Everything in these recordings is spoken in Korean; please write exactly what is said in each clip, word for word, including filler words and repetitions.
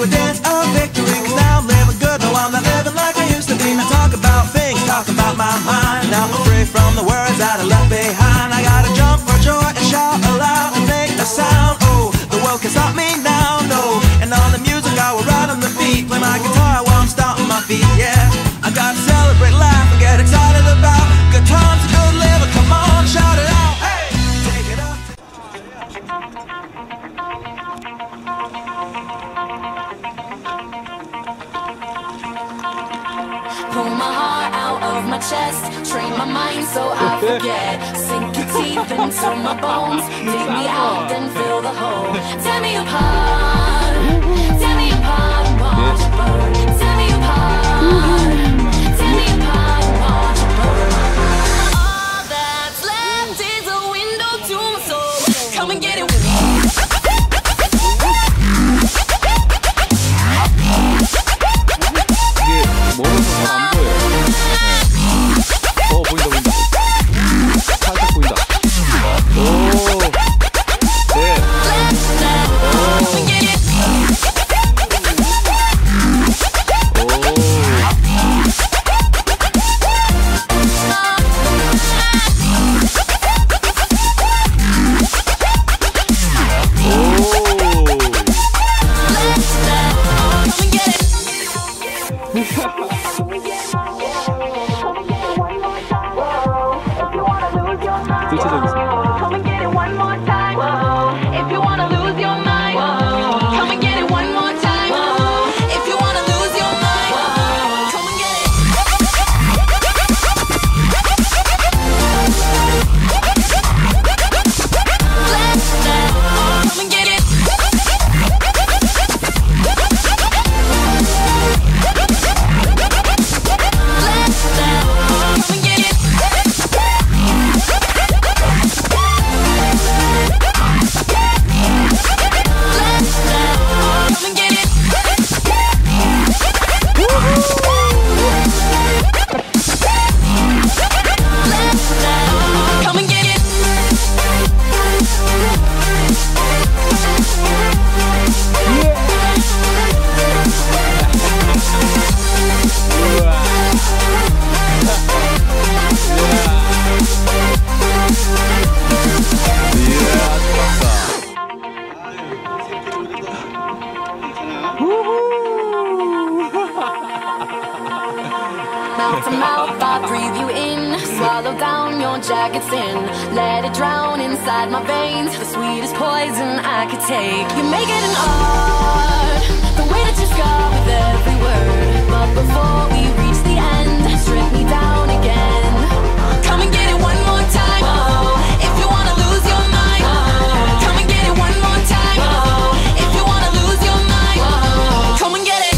dance of victory, cause now I'm living good, no I'm not living like I used to be. Now talk about things, talk about my mind. Now I'm free from the words that I left behind. I gotta jump for joy and shout aloud and make a sound. Oh, the world can stop me now, no. And on the music I will ride on the beat, play my guitar while I'm stomping my feet, yeah. I gotta celebrate, laugh, and get excited about good times and good living. Come on, shout it out, hey! Take it up. Pull my heart out of my chest, train my mind so I forget. Sink your teeth into my bones, leave me out, then fill the hole. Tear me apart, tear me apart and watch it burn. Tear me apart, tear me apart and watch it burn. All that's left is a window to my soul. Come and get it with me. Mouth to mouth, I breathe you in. Swallow down your jagged sin. Let it drown inside my veins. The sweetest poison I could take. You make it an art, the way that you scar with every word. But before we reach the end, strip me down again. Come and get it one more time. Oh, if you wanna lose your mind. Oh, come and get it one more time. Oh, if you wanna lose your mind. Oh, come and get it.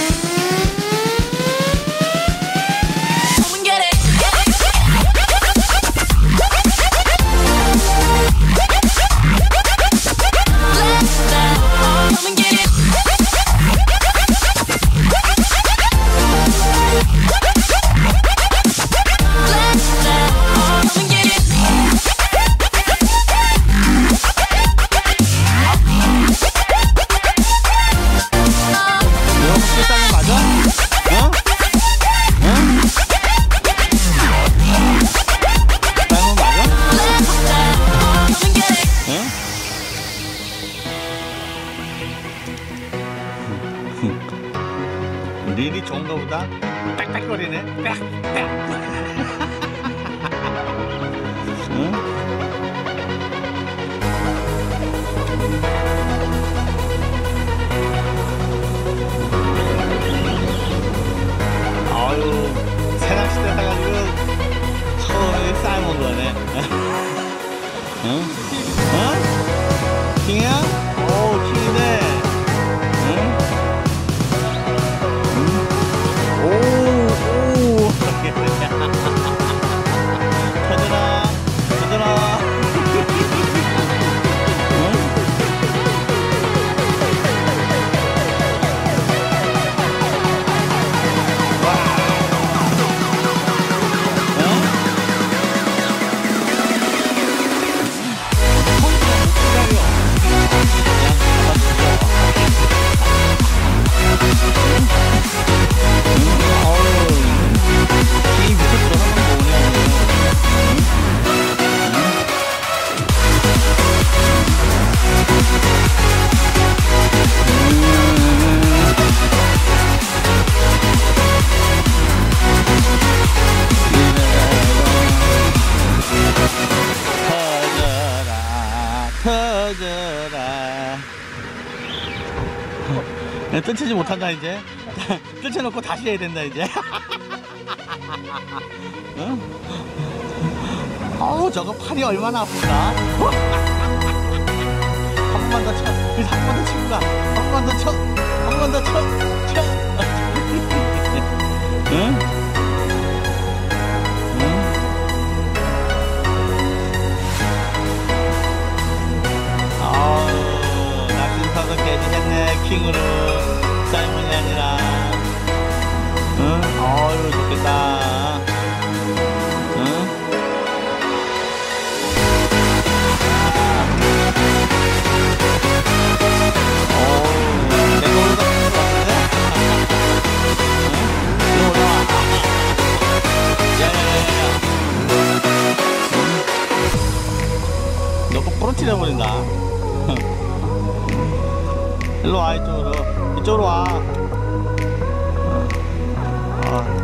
릴이 좋은가 보다. 빽빽거리네. 빽빽. 응? 아유, 새낚시대 해가지고 처음에 삶은 거네. 응? 응? 킹이야? 오, 킹이네. 응? 오, 오. 터져라, 터져라. 와. 어? 뜯치지 못한다 이제. 뜯쳐놓고 다시 해야 된다 이제. 응? 어우 저거 팔이 얼마나 아픈가. 한 번만 더 쳐. 그래서 한 번 더 치고 가. 한 번만 더 쳐. 한 번만 더 쳐. 쳐. 응? 킹으로 사이먼이 아니라 응? 어유 좋겠다. 응? 어우 내가 올라가 것 같은데? 응? 이리 올라와. 야야야야 너 꼭 부러뜨려버린다. 일로 와 이쪽으로. 이쪽으로 와. 어.